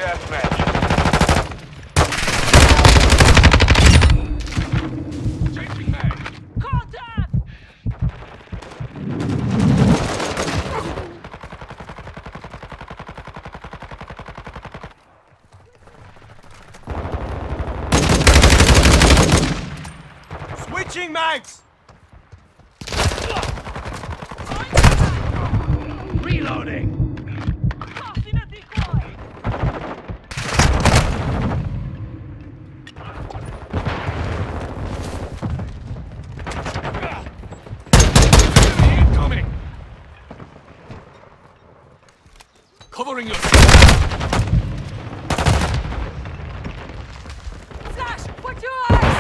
deathmatch. Changing mag. Contact! Switching mags! Reloading! Tossing a decoy! Incoming! Covering your... Flash! Put your eyes!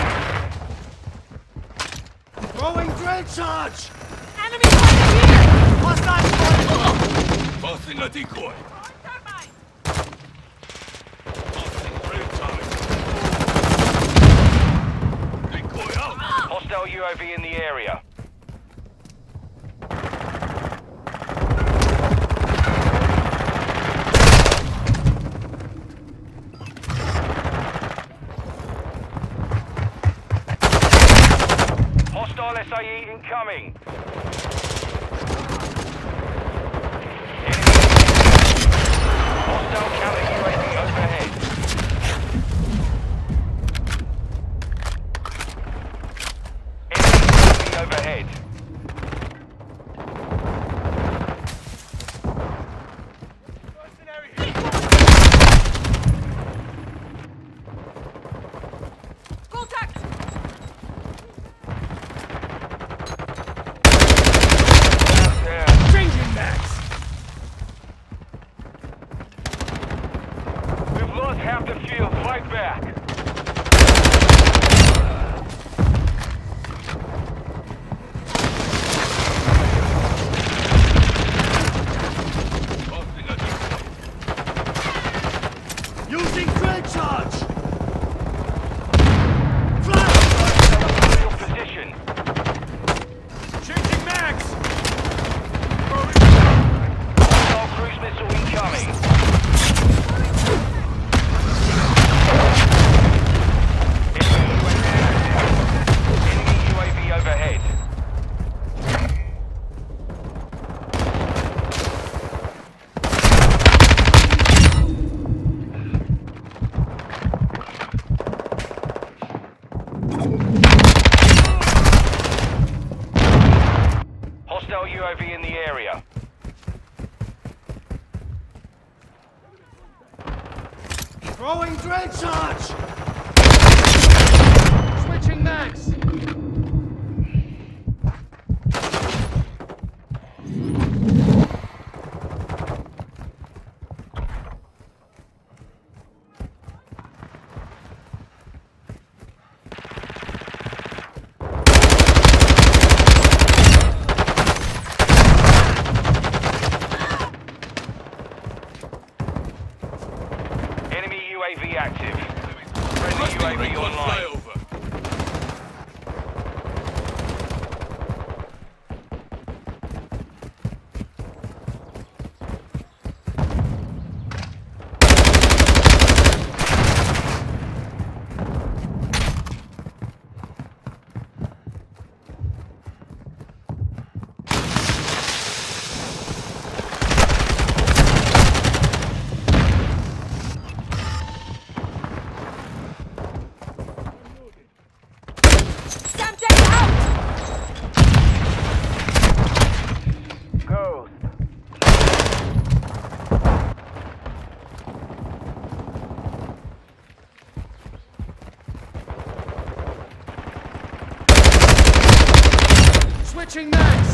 Throwing drill charge! Enemy right here! Hostile spotted! Tossing a decoy! Thermite! Tossing drill charge! Decoy out! Hostile UAV in the area. Hostile SAE incoming. Hostile counter UAV overhead. Enemy UAV overhead. Contact! Down. Changing mags! We've lost half the field. Fight back. Tossing a decoy! Using drill charge! Flash! Your position. Changing mags! Hostile cruise missile incoming. Enemy UAV overhead. Hostile UAV in the area. Throwing drill charge! Switching mags! Enemy UAV active. Friendly UAV online. Semtex out! Ghost. Switching mags!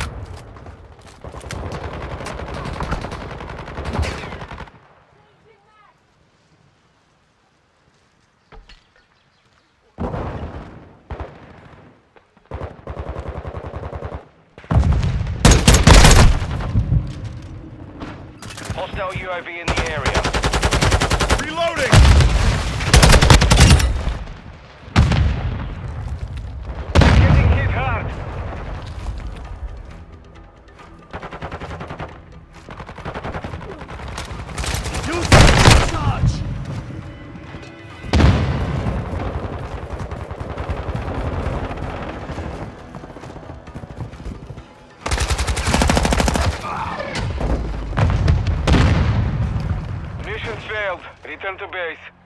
Hostile UAV in the area. Reloading! Getting hit hard. Use the charge! failed. Return to base.